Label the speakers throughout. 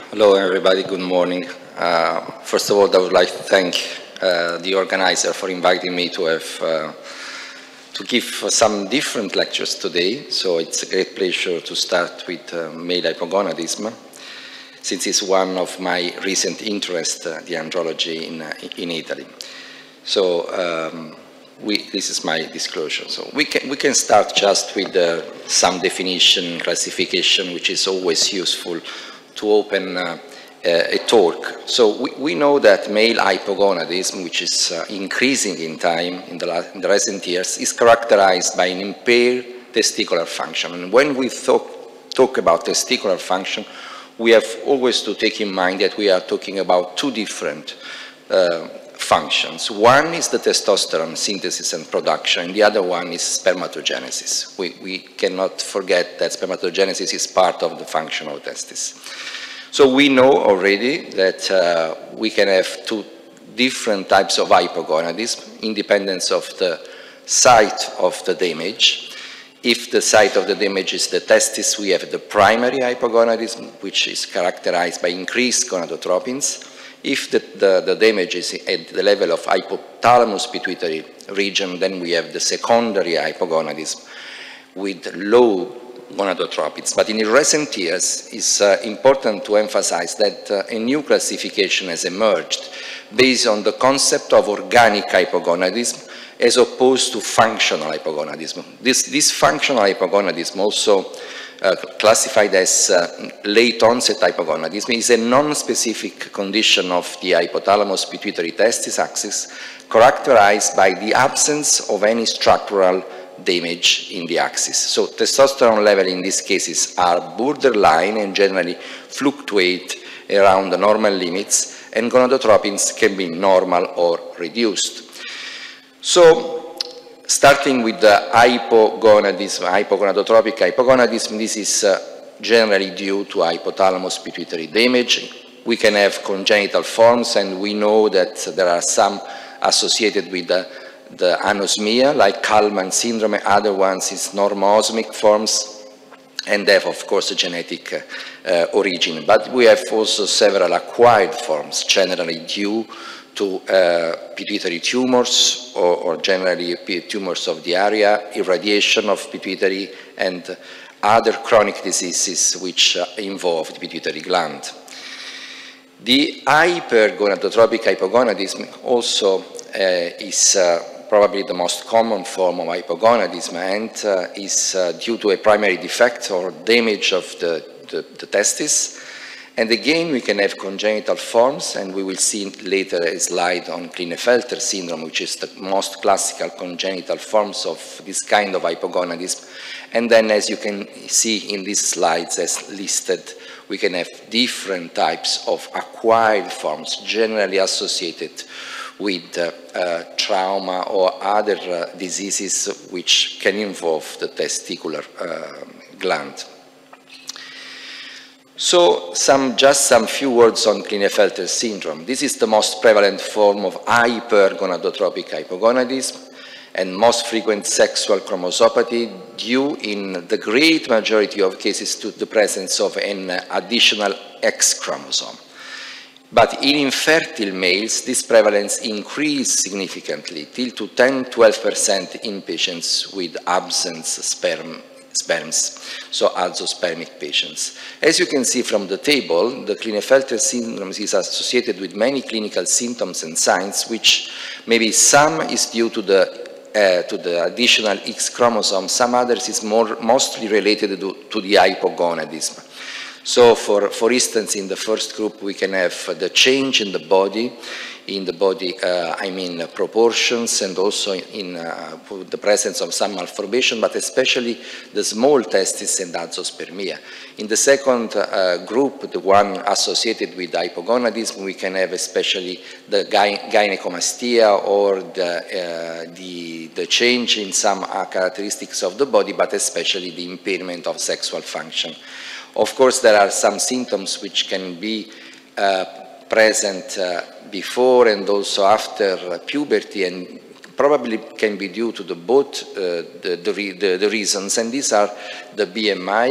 Speaker 1: Hello, everybody. Good morning. First of all, I would like to thank the organizer for inviting me to give some different lectures today. So it's a great pleasure to start with male hypogonadism, since it's one of my recent interests, the andrology in Italy. So this is my disclosure. So we can start just with some definition, classification, which is always useful to open a talk. So we know that male hypogonadism, which is increasing in time in the recent years, is characterized by an impaired testicular function. And when we talk about testicular function, we have always to take in mind that we are talking about two different functions. One is the testosterone synthesis and production, and the other one is spermatogenesis. We cannot forget that spermatogenesis is part of the function of testis. So we know already that we can have two different types of hypogonadism, independent of the site of the damage. If the site of the damage is the testis, we have the primary hypogonadism, which is characterized by increased gonadotropins. If the damage is at the level of hypothalamus pituitary region, then we have the secondary hypogonadism with low gonadotropins. But in recent years, it's important to emphasize that a new classification has emerged based on the concept of organic hypogonadism as opposed to functional hypogonadism. This functional hypogonadism, also classified as late onset hypogonadism, is a non-specific condition of the hypothalamus pituitary testis axis characterized by the absence of any structural damage in the axis. So testosterone level in these cases are borderline and generally fluctuate around the normal limits, and gonadotropins can be normal or reduced. So starting with the hypogonadism, hypogonadotropic hypogonadism, this is generally due to hypothalamus pituitary damage. We can have congenital forms, and we know that there are some associated with the anosmia, like Kallmann syndrome. Other ones is normoosmic forms, and they have, of course, a genetic origin. But we have also several acquired forms, generally due to pituitary tumors or generally tumors of the area, irradiation of pituitary, and other chronic diseases which involve the pituitary gland. The hypergonadotropic hypogonadism also is probably the most common form of hypogonadism, and is due to a primary defect or damage of the testis. And again, we can have congenital forms, and we will see later a slide on Klinefelter syndrome, which is the most classical congenital forms of this kind of hypogonadism. And then, as you can see in these slides as listed, we can have different types of acquired forms, generally associated with trauma or other diseases which can involve the testicular gland. So just some few words on Klinefelter syndrome. This is the most prevalent form of hypergonadotropic hypogonadism and most frequent sexual chromosopathy, due in the great majority of cases to the presence of an additional X chromosome. But in infertile males, this prevalence increased significantly till to 10–12% in patients with absent sperms, so azoospermic patients. As you can see from the table, the Klinefelter syndrome is associated with many clinical symptoms and signs, which maybe some is due to the additional X chromosome, some others is mostly related to the hypogonadism. So for instance, in the first group, we can have the change in the body, I mean proportions, and also in the presence of some malformation, but especially the small testis and azoospermia. In the second group, the one associated with hypogonadism, we can have especially the gynecomastia or the change in some characteristics of the body, but especially the impairment of sexual function. Of course, there are some symptoms which can be present before and also after puberty, and probably can be due to both the reasons, and these are the BMI,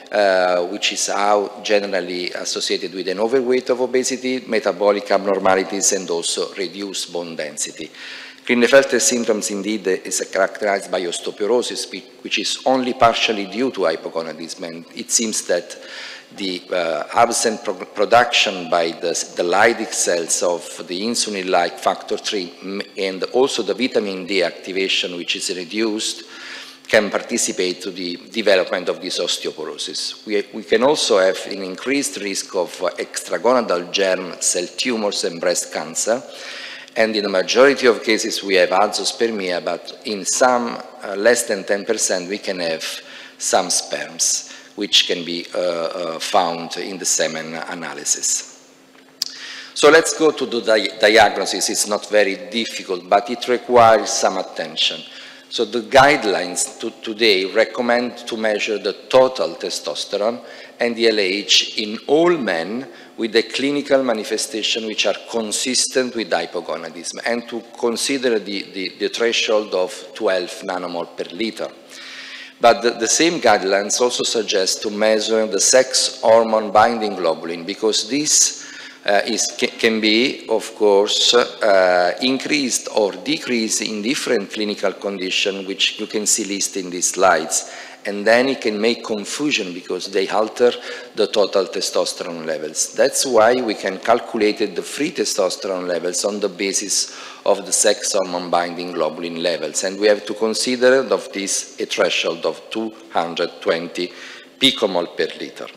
Speaker 1: which is how generally associated with an overweight of obesity, metabolic abnormalities, and also reduced bone density. Klinefelter syndrome indeed is characterized by osteoporosis, which is only partially due to hypogonadism, and it seems that the absent production by the Leydig cells of the insulin-like factor 3 and also the vitamin D activation, which is reduced, can participate to the development of this osteoporosis. We can also have an increased risk of extragonadal germ cell tumors and breast cancer, and in the majority of cases we have azoospermia, but in some less than 10% we can have some sperms, which can be found in the semen analysis. So let's go to the diagnosis. It's not very difficult, but it requires some attention. So the guidelines today recommend to measure the total testosterone and the LH in all men with a clinical manifestation which are consistent with hypogonadism, and to consider the threshold of 12 nanomole per liter. But the same guidelines also suggest to measure the sex hormone binding globulin, because this can be, of course, increased or decreased in different clinical conditions, which you can see listed in these slides. And then it can make confusion because they alter the total testosterone levels. That's why we can calculate the free testosterone levels on the basis of the sex hormone binding globulin levels. And we have to consider of this a threshold of 220 picomole per liter.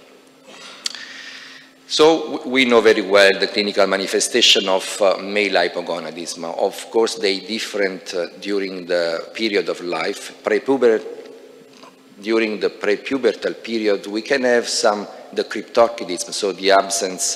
Speaker 1: So we know very well the clinical manifestation of male hypogonadism. Of course, they different during the period of life. During the prepubertal period, we can have the cryptorchidism, so the absence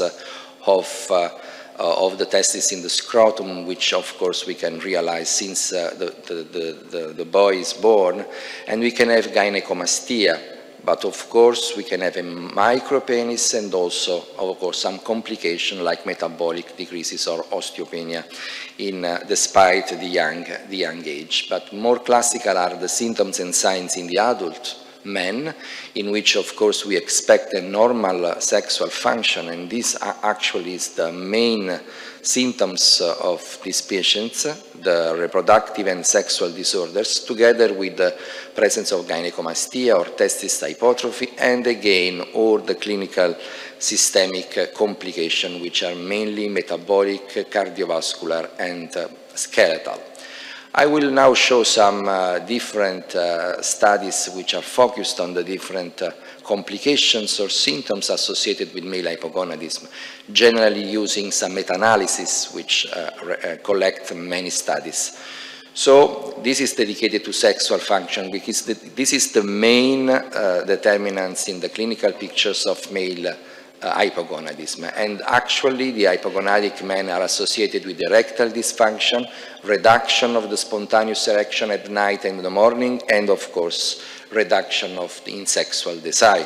Speaker 1: of the testes in the scrotum, which of course we can realize since the boy is born, and we can have gynecomastia. But of course, we can have a micropenis and also, of course, some complication like metabolic decreases or osteopenia despite the young age. But more classical are the symptoms and signs in the adult men, in which, of course, we expect a normal sexual function, and this actually is the main symptoms of these patients, the reproductive and sexual disorders, together with the presence of gynecomastia or testis hypertrophy, and again, all the clinical systemic complications, which are mainly metabolic, cardiovascular, and skeletal. I will now show some different studies which are focused on the different complications or symptoms associated with male hypogonadism, generally using some meta-analysis which collect many studies. So this is dedicated to sexual function because this is the main determinants in the clinical pictures of male hypogonadism. And actually the hypogonadic men are associated with erectile dysfunction, reduction of the spontaneous erection at night and in the morning, and of course reduction of the sexual desire.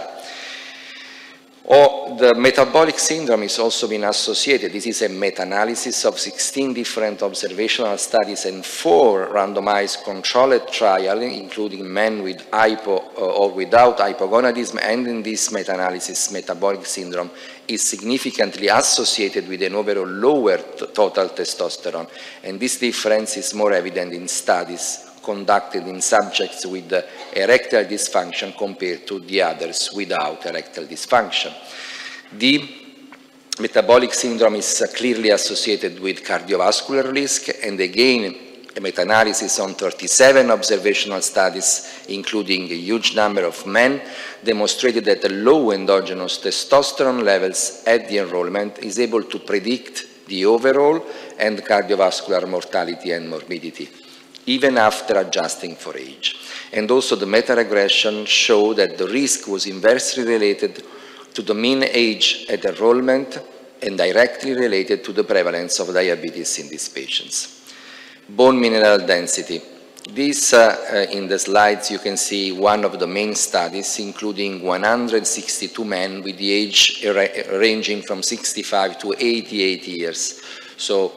Speaker 1: The metabolic syndrome is also been associated. This is a meta-analysis of 16 different observational studies and 4 randomized controlled trials, including men with hypo or without hypogonadism, and in this meta-analysis, metabolic syndrome is significantly associated with an overall lower total testosterone, and this difference is more evident in studies conducted in subjects with erectile dysfunction compared to the others without erectile dysfunction. The metabolic syndrome is clearly associated with cardiovascular risk, and again, a meta-analysis on 37 observational studies, including a huge number of men, demonstrated that the low endogenous testosterone levels at the enrollment is able to predict the overall and cardiovascular mortality and morbidity, even after adjusting for age. And also the meta-regression showed that the risk was inversely related to the mean age at enrollment and directly related to the prevalence of diabetes in these patients. Bone mineral density. This, in the slides, you can see one of the main studies, including 162 men with the age ranging from 65 to 88 years. So,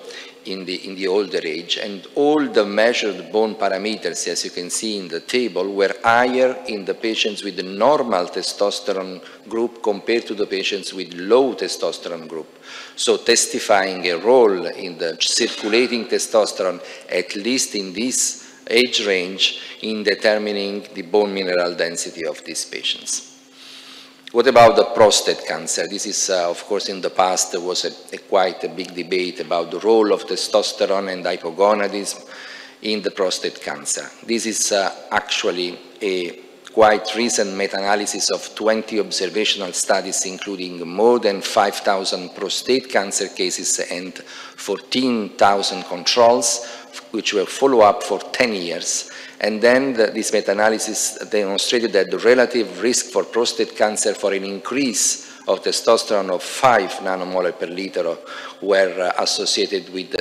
Speaker 1: in the older age, and all the measured bone parameters, as you can see in the table, were higher in the patients with the normal testosterone group compared to the patients with low testosterone group. So testifying a role in the circulating testosterone, at least in this age range, in determining the bone mineral density of these patients. What about the prostate cancer? This is, of course, in the past there was quite a big debate about the role of testosterone and hypogonadism in the prostate cancer. This is actually a quite recent meta-analysis of 20 observational studies, including more than 5,000 prostate cancer cases and 14,000 controls, which were followed up for 10 years. And then this meta-analysis demonstrated that the relative risk for prostate cancer for an increase of testosterone of 5 nanomolar per liter were associated with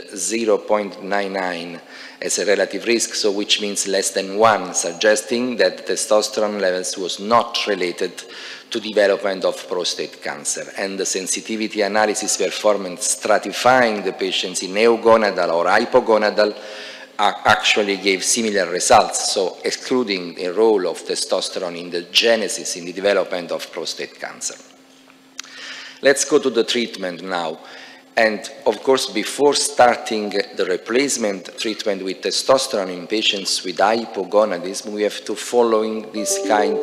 Speaker 1: 0.99 as a relative risk, so which means less than 1, suggesting that testosterone levels was not related to development of prostate cancer. And the sensitivity analysis performed stratifying the patients in neogonadal or hypogonadal actually gave similar results, so excluding the role of testosterone in the genesis, in the development of prostate cancer. Let's go to the treatment now. And of course, before starting the replacement treatment with testosterone in patients with hypogonadism, we have to follow this kind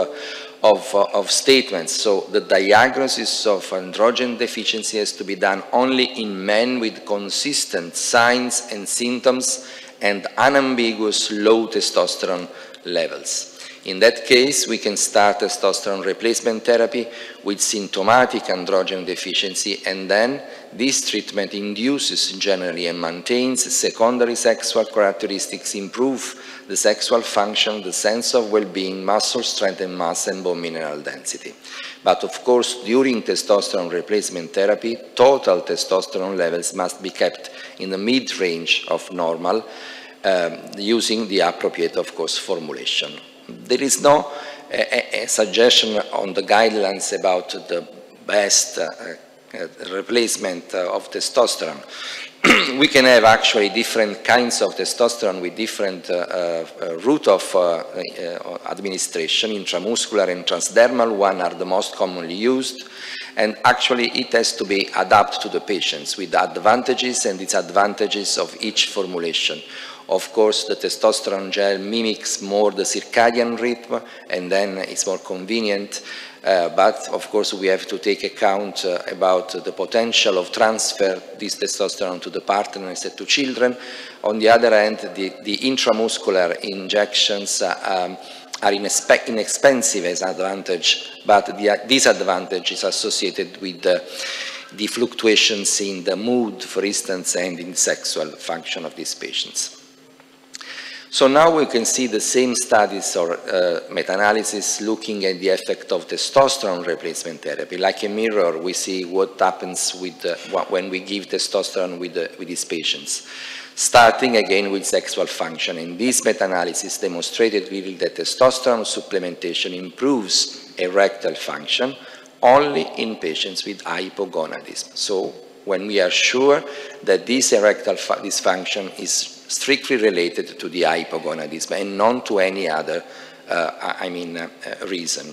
Speaker 1: of statements. So the diagnosis of androgen deficiency has to be done only in men with consistent signs and symptoms and unambiguous low testosterone levels. In that case, we can start testosterone replacement therapy with symptomatic androgen deficiency, and then this treatment induces generally and maintains secondary sexual characteristics, improve the sexual function, the sense of well-being, muscle strength and mass, and bone mineral density. But of course, during testosterone replacement therapy, total testosterone levels must be kept in the mid-range of normal, using the appropriate, of course, formulation. There is no suggestion on the guidelines about the best replacement of testosterone. We can have actually different kinds of testosterone with different route of administration. Intramuscular and transdermal one are the most commonly used, and actually it has to be adapted to the patients with the advantages and disadvantages of each formulation. Of course, the testosterone gel mimics more the circadian rhythm, and then it's more convenient. But of course, we have to take account about the potential of transfer this testosterone to the partners and to children. On the other hand, the intramuscular injections are inexpensive as an advantage, but the disadvantage is associated with the fluctuations in the mood, for instance, and in sexual function of these patients. So now we can see the same studies or meta-analysis looking at the effect of testosterone replacement therapy. Like a mirror, we see what happens with when we give testosterone with these patients. Starting again with sexual function. And this meta-analysis demonstrated really that testosterone supplementation improves erectile function only in patients with hypogonadism. So when we are sure that this erectile dysfunction is strictly related to the hypogonadism and not to any other, reason.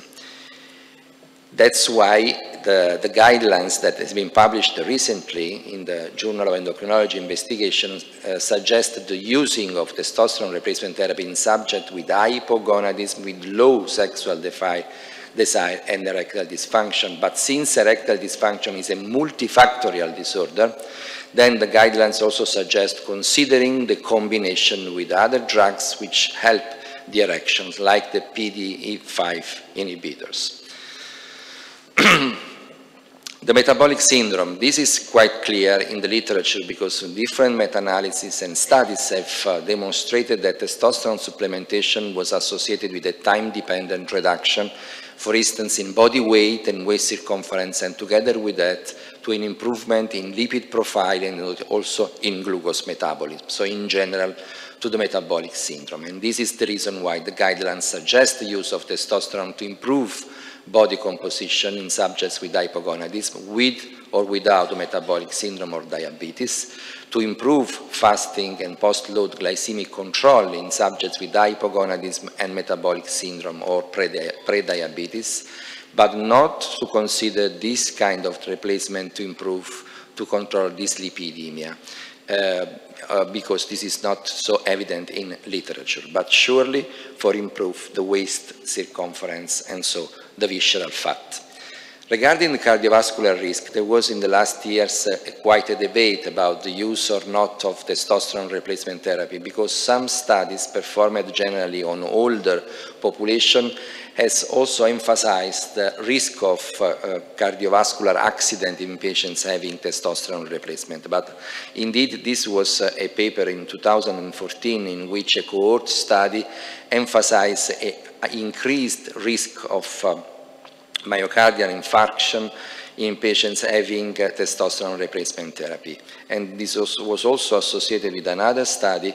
Speaker 1: That's why the guidelines that has been published recently in the Journal of Endocrinology Investigation suggest the using of testosterone replacement therapy in subjects with hypogonadism with low sexual desire and erectile dysfunction. But since erectile dysfunction is a multifactorial disorder, then the guidelines also suggest considering the combination with other drugs which help the erections, like the PDE5 inhibitors. The metabolic syndrome, this is quite clear in the literature because different meta-analyses and studies have demonstrated that testosterone supplementation was associated with a time-dependent reduction, for instance, in body weight and waist circumference, and together with that, to an improvement in lipid profile and also in glucose metabolism. So in general, to the metabolic syndrome. And this is the reason why the guidelines suggest the use of testosterone to improve body composition in subjects with hypogonadism, with or without metabolic syndrome or diabetes, to improve fasting and post-load glycemic control in subjects with hypogonadism and metabolic syndrome or pre-diabetes, but not to consider this kind of replacement to control dyslipidemia, because this is not so evident in literature, but surely for improve the waist circumference and so the visceral fat. Regarding the cardiovascular risk, there was in the last years quite a debate about the use or not of testosterone replacement therapy, because some studies performed generally on older population has also emphasized the risk of cardiovascular accident in patients having testosterone replacement. But indeed, this was a paper in 2014 in which a cohort study emphasized an increased risk of myocardial infarction in patients having testosterone replacement therapy. And this was also associated with another study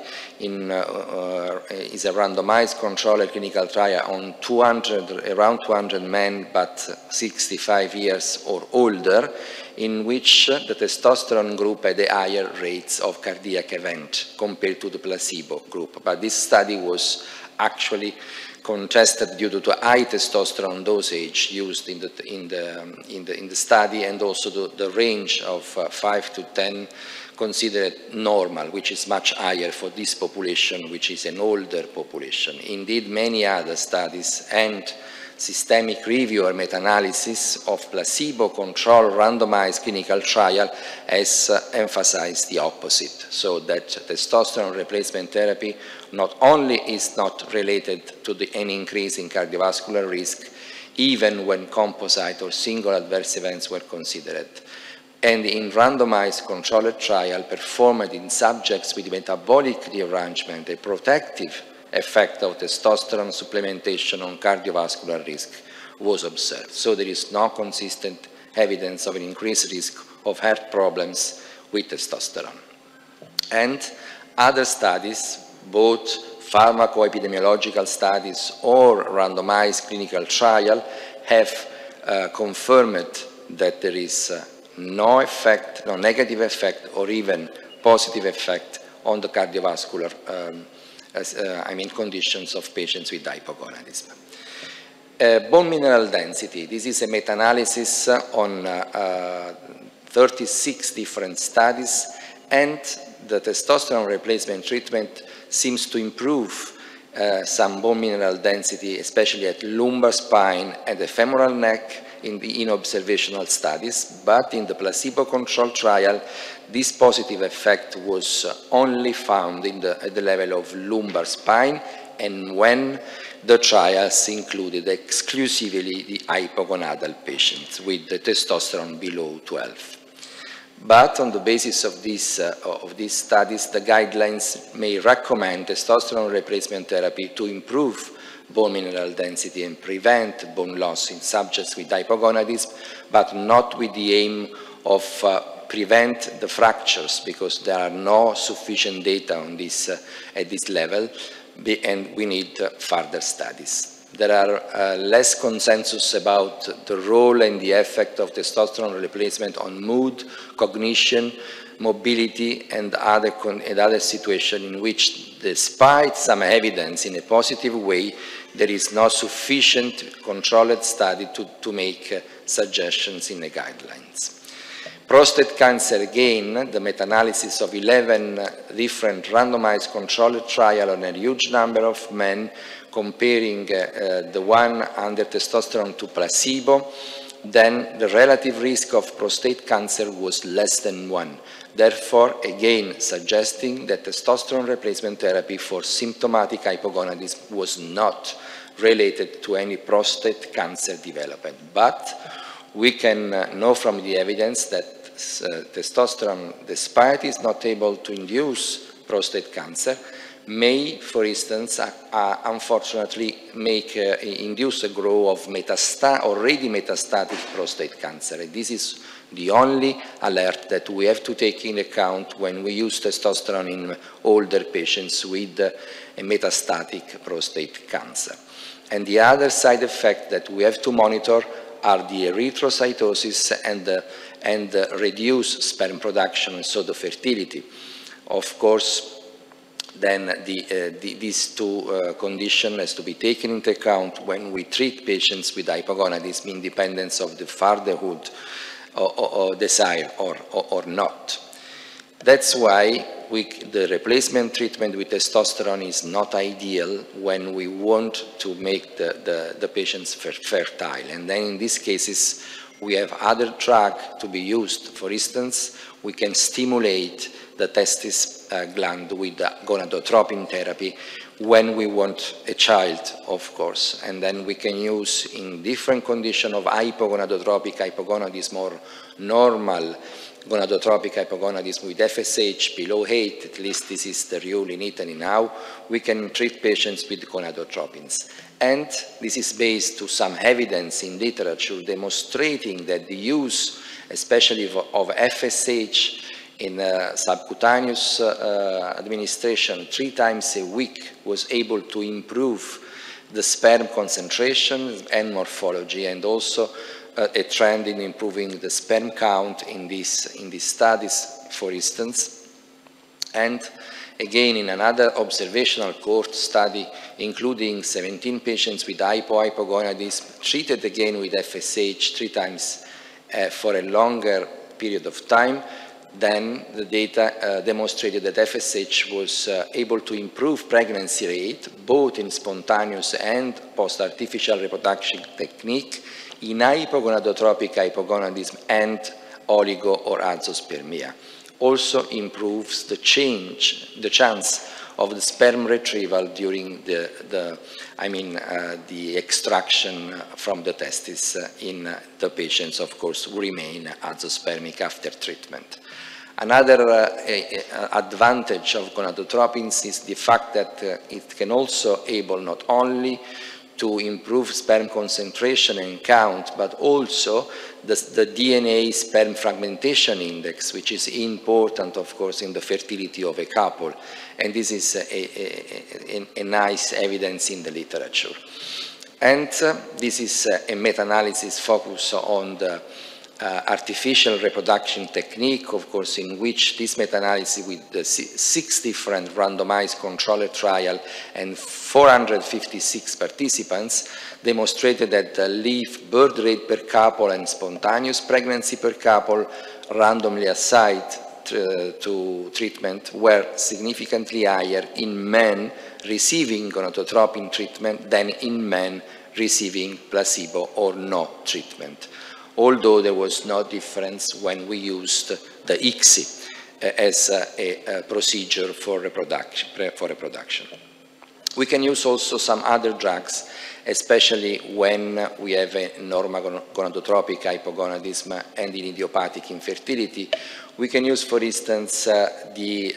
Speaker 1: is a randomized controlled clinical trial on around 200 men, but 65 years or older, in which the testosterone group had a higher rates of cardiac event compared to the placebo group. But this study was actually contested due to high testosterone dosage used in the study, and also the range of 5 to 10 considered normal, which is much higher for this population, which is an older population. Indeed, many other studies and systemic review or meta-analysis of placebo-controlled randomized clinical trial has emphasized the opposite, so that testosterone replacement therapy not only is not related to any increase in cardiovascular risk, even when composite or single adverse events were considered. And in randomized controlled trial performed in subjects with metabolic rearrangement, a protective effect of testosterone supplementation on cardiovascular risk was observed. So there is no consistent evidence of an increased risk of heart problems with testosterone. And other studies, both pharmacoepidemiological studies or randomized clinical trial, have confirmed that there is no effect, no negative effect, or even positive effect on the cardiovascular conditions of patients with hypogonadism. Bone mineral density. This is a meta-analysis on 36 different studies, and the testosterone replacement treatment seems to improve some bone mineral density, especially at lumbar spine and the femoral neck in observational studies, but in the placebo-controlled trial, this positive effect was only found at the level of lumbar spine, and when the trials included exclusively the hypogonadal patients with the testosterone below 12. But on the basis of these studies, the guidelines may recommend testosterone replacement therapy to improve bone mineral density and prevent bone loss in subjects with hypogonadism, but not with the aim of prevent the fractures, because there are no sufficient data on this at this level, and we need further studies. There are less consensus about the role and the effect of testosterone replacement on mood, cognition, mobility, and other situations in which, despite some evidence in a positive way, there is no sufficient controlled study to make suggestions in the guidelines. Prostate cancer, again, the meta-analysis of 11 different randomized controlled trials on a huge number of men, comparing the one under testosterone to placebo, then the relative risk of prostate cancer was less than 1. Therefore, again, suggesting that testosterone replacement therapy for symptomatic hypogonadism was not related to any prostate cancer development. But we can know from the evidence that testosterone, despite is not able to induce prostate cancer, may, for instance, unfortunately induce a growth of already metastatic prostate cancer. And this is the only alert that we have to take into account when we use testosterone in older patients with a metastatic prostate cancer. And the other side effect that we have to monitor are the erythrocytosis and reduced sperm production, and so the fertility. Of course, then these two conditions has to be taken into account when we treat patients with hypogonadism, independent of the fatherhood or desire or not. That's why the replacement treatment with testosterone is not ideal when we want to make the patients fertile. And then in these cases, we have other drugs to be used. For instance, we can stimulate the testis gland with gonadotropin therapy when we want a child, of course. And then we can use in different conditions of hypogonadotropic hypogonadism or normal gonadotropic hypogonadism with FSH below 8, at least this is the rule in Italy now, we can treat patients with gonadotropins. And this is based to some evidence in literature demonstrating that the use, especially of FSH in subcutaneous administration 3 times a week, was able to improve the sperm concentration and morphology, and also a trend in improving the sperm count in these studies, for instance. And again, in another observational cohort study, including 17 patients with hypogonadism, treated again with FSH 3 times for a longer period of time, then the data demonstrated that FSH was able to improve pregnancy rate, both in spontaneous and post-artificial reproduction technique, in hypogonadotropic hypogonadism and oligo or azoospermia. Also improves the chance of the sperm retrieval during the extraction from the testis in the patients, of course, who remain azoospermic after treatment. Another advantage of gonadotropins is the fact that it can also able not only to improve sperm concentration and count, but also the DNA sperm fragmentation index, which is important, of course, in the fertility of a couple. And this is a nice evidence in the literature. And this is a meta-analysis focused on the artificial reproduction technique, of course, in which this meta-analysis with the 6 different randomized controlled trial and 456 participants demonstrated that the live birth rate per couple and spontaneous pregnancy per couple randomly assigned to treatment were significantly higher in men receiving gonadotropin treatment than in men receiving placebo or no treatment, although there was no difference when we used the ICSI as a procedure for reproduction. We can use also some other drugs, especially when we have a normal gonadotropic hypogonadism and in idiopathic infertility. We can use, for instance, the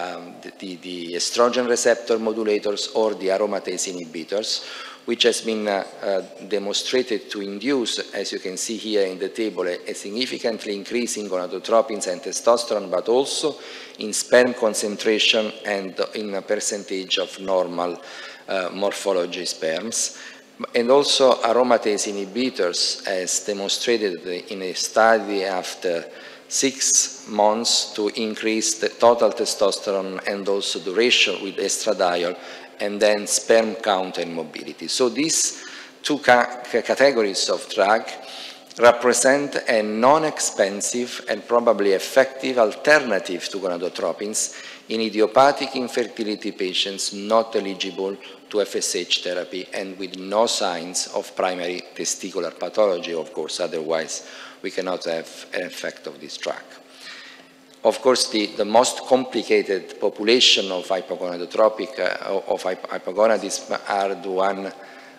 Speaker 1: estrogen receptor modulators or the aromatase inhibitors, which has been demonstrated to induce, as you can see here in the table, a significantly increase in gonadotropins and testosterone, but also in sperm concentration and in a percentage of normal morphology sperms. And also aromatase inhibitors, as demonstrated in a study after 6 months, to increase the total testosterone and also the ratio with estradiol, and then sperm count and mobility. So these two categories of drug represent a non-expensive and probably effective alternative to gonadotropins in idiopathic infertility patients not eligible to FSH therapy and with no signs of primary testicular pathology, of course, otherwise we cannot have an effect of this drug. Of course, the most complicated population of hypogonadotropic, of hypogonadism are the one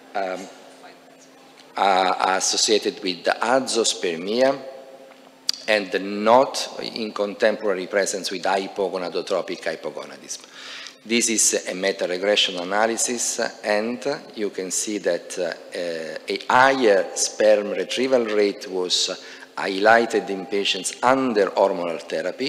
Speaker 1: associated with the azoospermia and not in contemporary presence with hypogonadotropic hypogonadism. This is a meta-regression analysis, and you can see that a higher sperm retrieval rate was highlighted in patients under hormonal therapy.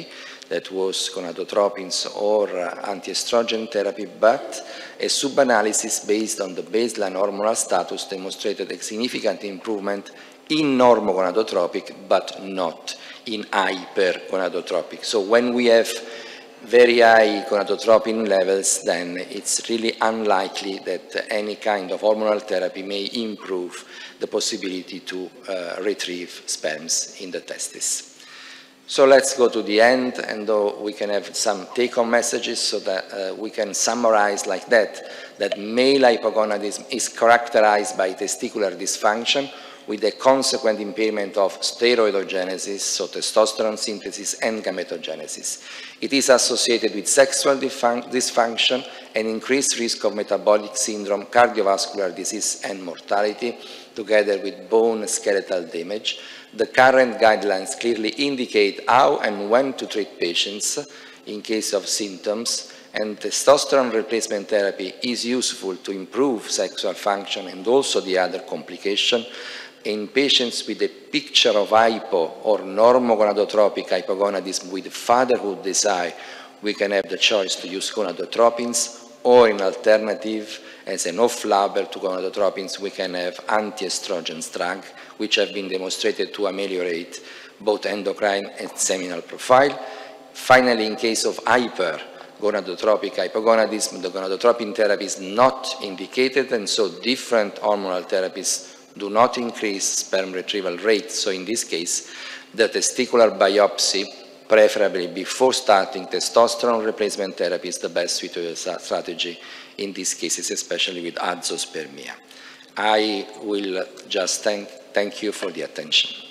Speaker 1: that was gonadotropins or anti-estrogen therapy, but a sub-analysis based on the baseline hormonal status demonstrated a significant improvement in normogonadotropic, but not in hypergonadotropic. So when we have very high gonadotropin levels, then it's really unlikely that any kind of hormonal therapy may improve the possibility to retrieve sperms in the testis. So let's go to the end, and though we can have some take-home messages so that we can summarize like that male hypogonadism is characterized by testicular dysfunction with a consequent impairment of steroidogenesis, so testosterone synthesis and gametogenesis. It is associated with sexual dysfunction and increased risk of metabolic syndrome, cardiovascular disease and mortality, together with bone skeletal damage. The current guidelines clearly indicate how and when to treat patients in case of symptoms, and testosterone replacement therapy is useful to improve sexual function and also the other complication. In patients with a picture of hypo or normogonadotropic hypogonadism with fatherhood desire, we can have the choice to use gonadotropins, or in alternative, as an off-label to gonadotropins, we can have anti-estrogen drugs, which have been demonstrated to ameliorate both endocrine and seminal profile. Finally, in case of hypergonadotropic hypogonadism, the gonadotropin therapy is not indicated, and so different hormonal therapies do not increase sperm retrieval rate. So in this case, the testicular biopsy, preferably before starting testosterone replacement therapy, is the best suitable strategy in these cases, especially with azoospermia. I will just thank you for the attention.